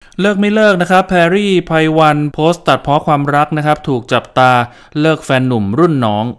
เลิกไม่เลิกนะครับแพรรี่ไพวันโพสต์ตัดพ้อความรักนะครับถูกจับตาเลิกแฟนหนุ่มรุ่นน้อง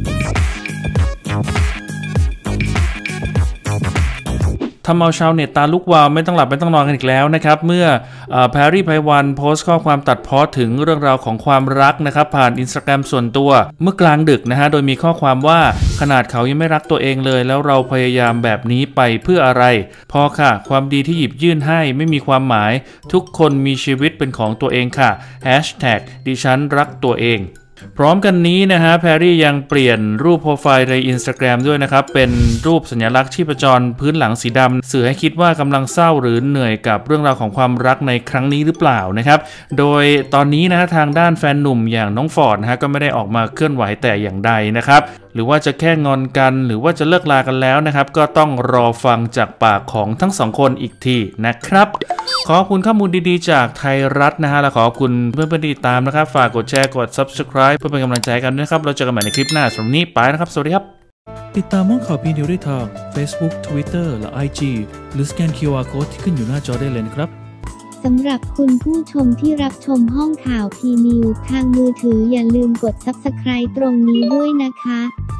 ทำเอาชาวเน็ตตาลุกวาวไม่ต้องหลับไม่ต้องนอนกันอีกแล้วนะครับเมื่อแพรรี่ไพวันโพสต์ข้อความตัดพ้อถึงเรื่องราวของความรักนะครับผ่าน Instagram ส่วนตัวเมื่อกลางดึกนะฮะโดยมีข้อความว่าขนาดเขายังไม่รักตัวเองเลยแล้วเราพยายามแบบนี้ไปเพื่ออะไรพอค่ะความดีที่หยิบยื่นให้ไม่มีความหมายทุกคนมีชีวิตเป็นของตัวเองค่ะ ดิฉันรักตัวเองพร้อมกันนี้นะฮะแพรรี่ยังเปลี่ยนรูปโปรไฟล์ใน Instagram ด้วยนะครับเป็นรูปสัญลักษณ์ชีพจรพื้นหลังสีดำสื่อให้คิดว่ากำลังเศร้าหรือเหนื่อยกับเรื่องราวของความรักในครั้งนี้หรือเปล่านะครับโดยตอนนี้นะฮะทางด้านแฟนหนุ่มอย่างน้องฟอร์ดนะฮะก็ไม่ได้ออกมาเคลื่อนไหวแต่อย่างใดนะครับหรือว่าจะแค่งอนกันหรือว่าจะเลิกลากันแล้วนะครับก็ต้องรอฟังจากปากของทั้งสองคนอีกทีนะครับขอบคุณข้อมูลดีๆจากไทยรัฐนะฮะและขอบคุณเพื่อนๆที่ตามนะครับฝากกดแชร์กด Subscribe เพื่อเป็นกำลังใจกันด้วยครับเราเจอกันใหม่ในคลิปหน้าสำหรับวันนี้ไปนะครับสวัสดีครับติดตามห้องข่าวพีนิวได้ทาง Facebook Twitter และ IG หรือสแกน QR Code ที่ขึ้นอยู่หน้าจอได้เลยนะครับสำหรับคุณผู้ชมที่รับชมห้องข่าวพีนิวทางมือถืออย่าลืมกด Subscribe ตรงนี้ด้วยนะคะ